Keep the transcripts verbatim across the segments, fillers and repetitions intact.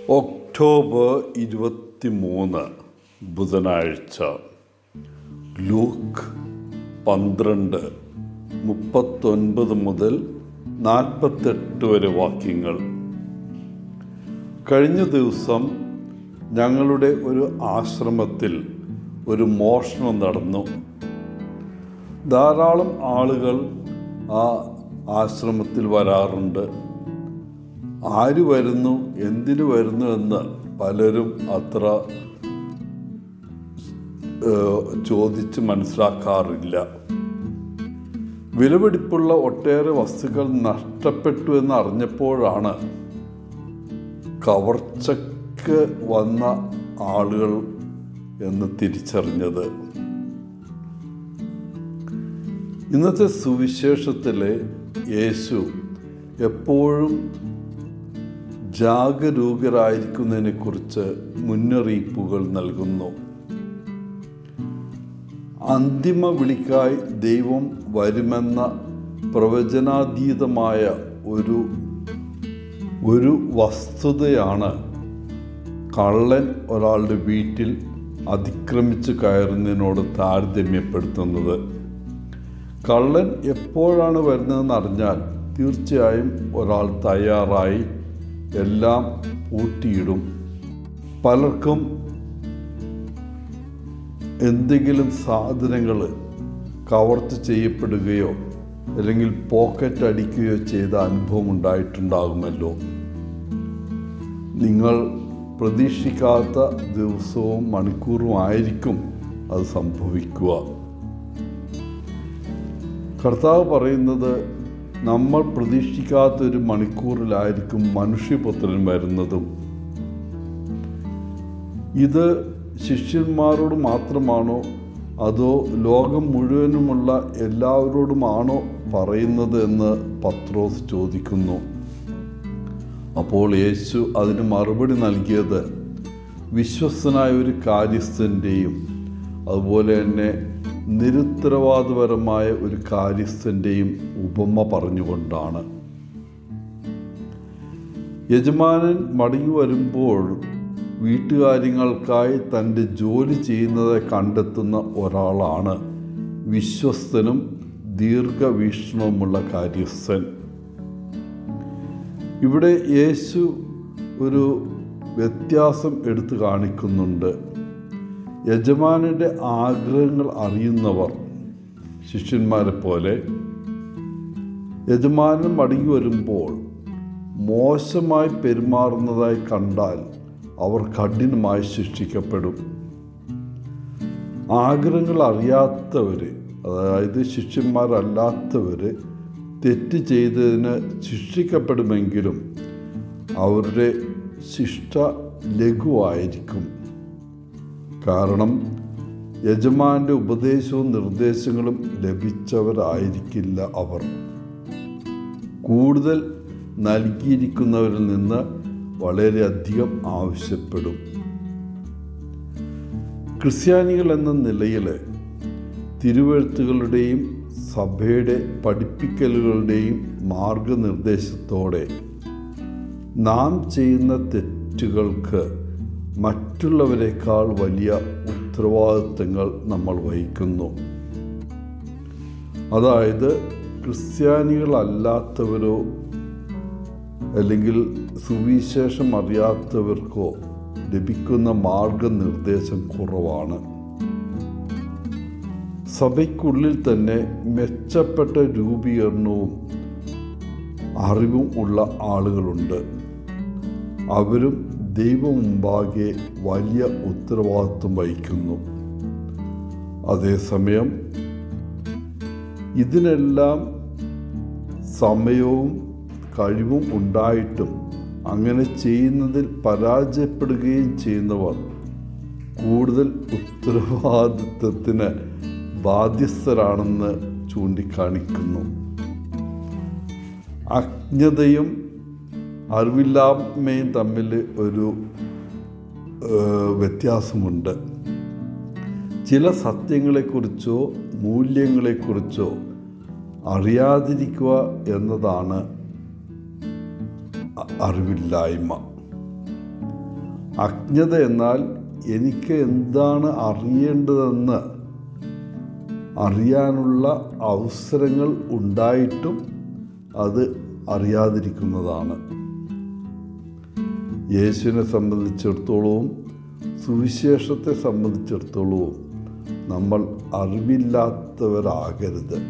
October ഇരുപത്തി മൂന്ന് ബുധനാഴ്ച. ലൂക്ക് പന്ത്രണ്ട് മുപ്പത്തൊൻപത് മുതൽ നാൽപ്പത്തെട്ട് വരെ വാക്യങ്ങൾ. കഴിഞ്ഞ ദിവസം ഞങ്ങളുടെ ഒരു ആശ്രമത്തിൽ ഒരു മോഷണം നടന്നു. ധാരാളം ആളുകൾ ആ ആശ്രമത്തിൽ വരാറുണ്ട്. ആര് വരുന്നു, എന്തിനു വരുന്നു എന്ന് പലരും അത്ര ചോദിച്ച് മനസ്സിലാക്കാറില്ല. വിലപിടിപ്പുള്ള ഒട്ടേറെ വസ്തുക്കൾ നഷ്ടപ്പെട്ടു എന്ന് അറിഞ്ഞപ്പോഴാണ് കവർച്ചയ്ക്ക് വന്ന ആളുകൾ എന്ന് തിരിച്ചറിഞ്ഞത്. ഇന്നത്തെ സുവിശേഷത്തിലെ യേശു എപ്പോഴും ജാഗരൂകരായിരിക്കുന്നതിനെക്കുറിച്ച് മുന്നറിയിപ്പുകൾ നൽകുന്നു. അന്തിമ വിളിക്കായി ദൈവം വരുമെന്ന പ്രവചനാതീതമായ ഒരു ഒരു വസ്തുതയാണ് കള്ളൻ ഒരാളുടെ വീട്ടിൽ അതിക്രമിച്ച് കയറുന്നതിനോട് താരതമ്യപ്പെടുത്തുന്നത്. കള്ളൻ എപ്പോഴാണ് വരുന്നതെന്ന് അറിഞ്ഞാൽ തീർച്ചയായും ഒരാൾ തയ്യാറായി എല്ലാം പൂട്ടിയിടും. പലർക്കും എന്തെങ്കിലും സാധനങ്ങൾ കവർച്ച ചെയ്യപ്പെടുകയോ അല്ലെങ്കിൽ പോക്കറ്റ് അടിക്കുകയോ ചെയ്ത അനുഭവം ഉണ്ടായിട്ടുണ്ടാകുമല്ലോ. നിങ്ങൾ പ്രതീക്ഷിക്കാത്ത ദിവസവും മണിക്കൂറും ആയിരിക്കും അത് സംഭവിക്കുക. കർത്താവ് പറയുന്നത്, നമ്മൾ പ്രതീക്ഷിക്കാത്തൊരു മണിക്കൂറിലായിരിക്കും മനുഷ്യപുത്രൻ വരുന്നതും. ഇത് ശിഷ്യന്മാരോട് മാത്രമാണോ അതോ ലോകം മുഴുവനുമുള്ള എല്ലാവരോടുമാണോ പറയുന്നത് എന്ന് പത്രോസ് ചോദിക്കുന്നു. അപ്പോൾ യേശു അതിന് മറുപടി നൽകിയത് വിശ്വസ്തനായ ഒരു കാര്യസ്ഥൻ്റെയും അതുപോലെ തന്നെ നിരുത്തരവാദപരമായ ഒരു കാര്യസ്ഥൻ്റെയും ഉപമ പറഞ്ഞുകൊണ്ടാണ്. യജമാനൻ മടങ്ങി വരുമ്പോൾ വീട്ടുകാര്യങ്ങൾക്കായി തൻ്റെ ജോലി ചെയ്യുന്നതെ കണ്ടെത്തുന്ന ഒരാളാണ് വിശ്വസ്തനും ദീർഘവീക്ഷണവുമുള്ള കാര്യസ്ഥൻ. ഇവിടെ യേശു ഒരു വ്യത്യാസം എടുത്തു കാണിക്കുന്നുണ്ട്. യജമാനൻ്റെ ആഗ്രഹങ്ങൾ അറിയുന്നവർ ശിഷ്യന്മാരെ പോലെ യജമാനൻ മടങ്ങി വരുമ്പോൾ മോശമായി പെരുമാറുന്നതായി കണ്ടാൽ അവർ കഠിനമായി ശിക്ഷിക്കപ്പെടും. ആഗ്രഹങ്ങൾ അറിയാത്തവർ, അതായത് ശിഷ്യന്മാരല്ലാത്തവർ തെറ്റ് ചെയ്തതിന് ശിക്ഷിക്കപ്പെടുമെങ്കിലും അവരുടെ ശിക്ഷ ലഘുവായിരിക്കും. കാരണം യജമാൻ്റെ ഉപദേശവും നിർദ്ദേശങ്ങളും ലഭിച്ചവരായിരിക്കില്ല അവർ. കൂടുതൽ നൽകിയിരിക്കുന്നവരിൽ നിന്ന് വളരെയധികം ആവശ്യപ്പെടും. ക്രിസ്ത്യാനികൾ എന്ന നിലയിൽ തിരുവെഴുത്തുകളുടെയും സഭയുടെ പഠിപ്പിക്കലുകളുടെയും മാർഗനിർദ്ദേശത്തോടെ നാം ചെയ്യുന്ന തെറ്റുകൾക്ക് മറ്റുള്ളവരെക്കാൾ വലിയ ഉത്തരവാദിത്തങ്ങൾ നമ്മൾ വഹിക്കുന്നു. അതായത് ക്രിസ്ത്യാനികളല്ലാത്തവരോ അല്ലെങ്കിൽ സുവിശേഷം അറിയാത്തവർക്കോ ലഭിക്കുന്ന മാർഗനിർദ്ദേശം കുറവാണ്. സഭയ്ക്കുള്ളിൽ തന്നെ മെച്ചപ്പെട്ട രൂപീകരണവും അറിവും ഉള്ള ആളുകളുണ്ട്. അവരും ദൈവം മുമ്പാകെ വലിയ ഉത്തരവാദിത്വം വഹിക്കുന്നു. അതേസമയം ഇതിനെല്ലാം സമയവും കഴിവും ഉണ്ടായിട്ടും അങ്ങനെ ചെയ്യുന്നതിൽ പരാജയപ്പെടുകയും ചെയ്യുന്നവർ കൂടുതൽ ഉത്തരവാദിത്വത്തിന് ബാധ്യസ്ഥരാണെന്ന് ചൂണ്ടിക്കാണിക്കുന്നു. അജ്ഞതയും അറിവില്ലായ്മയും തമ്മിൽ ഒരു വ്യത്യാസമുണ്ട്. ചില സത്യങ്ങളെക്കുറിച്ചോ മൂല്യങ്ങളെക്കുറിച്ചോ അറിയാതിരിക്കുക എന്നതാണ് അറിവില്ലായ്മ. അജ്ഞത എന്നാൽ എനിക്ക് എന്താണ് അറിയേണ്ടതെന്ന് അറിയാനുള്ള അവസരങ്ങൾ ഉണ്ടായിട്ടും അത് അറിയാതിരിക്കുന്നതാണ്. യേശുവിനെ സംബന്ധിച്ചിടത്തോളവും സുവിശേഷത്തെ സംബന്ധിച്ചിടത്തോളവും നമ്മൾ അറിവില്ലാത്തവരാകരുത്.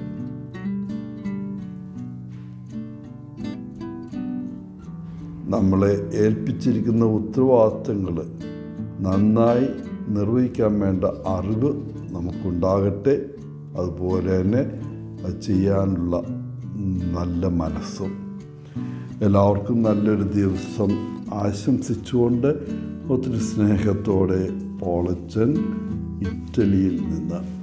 നമ്മളെ ഏൽപ്പിച്ചിരിക്കുന്ന ഉത്തരവാദിത്തങ്ങൾ നന്നായി നിർവഹിക്കാൻ വേണ്ട അറിവ് നമുക്കുണ്ടാകട്ടെ. അതുപോലെ തന്നെ അത് ചെയ്യാനുള്ള നല്ല മനസ്സും. എല്ലാവർക്കും നല്ലൊരു ദിവസം ആശംസിച്ചുകൊണ്ട് ഒത്തിരി സ്നേഹത്തോടെ പോളച്ചൻ, ഇറ്റലിയിൽ നിന്ന്.